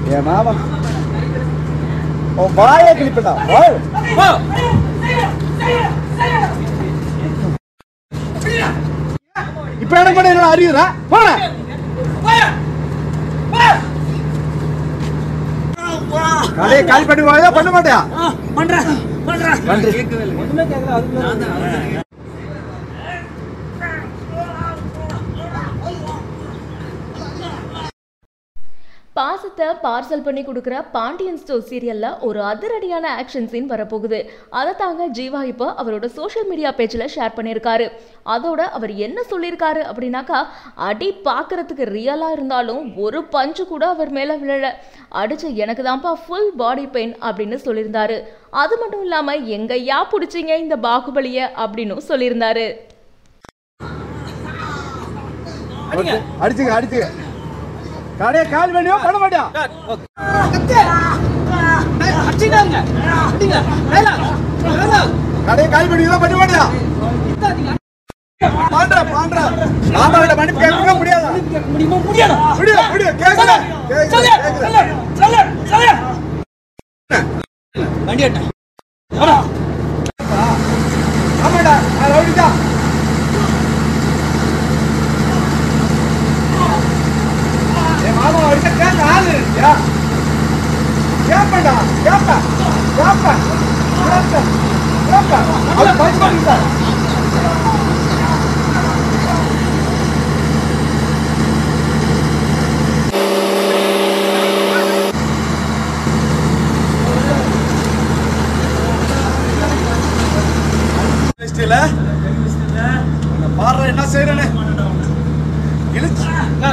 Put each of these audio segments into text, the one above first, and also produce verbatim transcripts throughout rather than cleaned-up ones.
ஏ மாமா ஓ வாயே கிளிப்படா வா வா இப்ப என்ன பண்ண என்ன அறியுறா போடா கடை கால் பண்ணி வாயா பண்ண மாட்டியா பண்றேன் பண்றேன் பண்றேன் கேட்கவே இல்ல ஒண்ணுமே கேட்கல அதுக்கு நான் தான் பாசத்தை பார்சல் பண்ணி கொடுக்குற பாண்டியன் ஸ்டோர் சீரியல்ல ஒரு அதிரடியான ஆக்ஷன் சீன் வரப்போகுது. அதை தாங்க ஜீவா இப்போ அவரோட சோஷியல் மீடியா பேஜில் ஷேர் பண்ணியிருக்காரு. அதோட அவர் என்ன சொல்லியிருக்காரு அப்படின்னாக்கா, அடி பார்க்கறதுக்கு ரியலாக இருந்தாலும் ஒரு பஞ்சு கூட அவர் மேலே விழல, அடிச்சு எனக்கு தான்ப்பா ஃபுல் பாடி பெயின் அப்படின்னு சொல்லியிருந்தாரு. அது மட்டும் இல்லாமல் எங்கய்யா பிடிச்சிங்க இந்த பாகுபலியை அப்படின்னு சொல்லியிருந்தாரு. அடிச்சுங்க அடிச்சுங்க கடை கால் பண்ணியோ பண்ண மாட்டியா கடை கால் பண்ணியோ பண்ண மாட்டியா பாண்டா பாண்டா மாமா கிட்ட மன்னிப்பு கேட்க முடியாதா முடியுமா முடியாது முடியாது முடியாது கேக்குற கேக்குற கேக்குற சொல்ல சொல்ல வண்டியட்ட வா ஆமாடா ரவுடிடா மாமா அவர்கிட்ட கேட்க ஆளு இருக்கியா கேப்படா கேப்ப கேப்ப கேப்ப கேப்ப அது பைக் பண்ணிட்டா ஸ்டில என்ன பாற என்ன செய்றனே இழுச்சு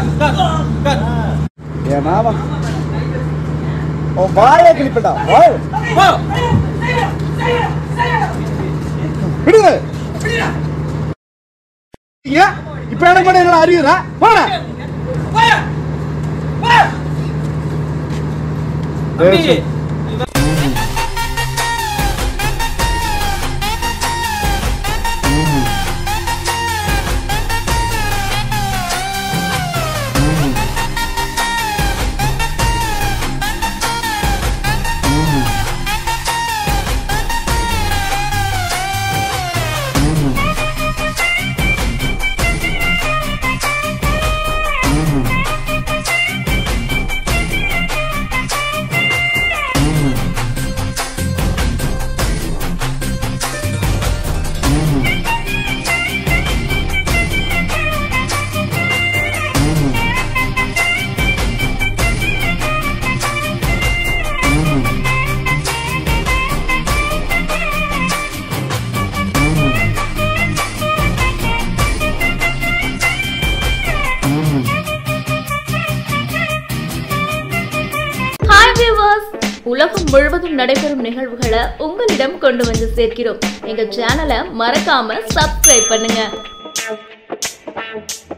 ஏ மாமா ஓ வாயே கிளிப்படா வா வா விடுங்க ஏ இப்ப என்ன பண்ண என்ன அறியுறா போடா வா வா அம்பி உலகம் முழுவதும் நடைபெறும் நிகழ்வுகளை உங்களிடம் கொண்டு வந்து சேர்க்கிறோம். எங்க சேனலை மறக்காம சப்ஸ்கிரைப் பண்ணுங்க.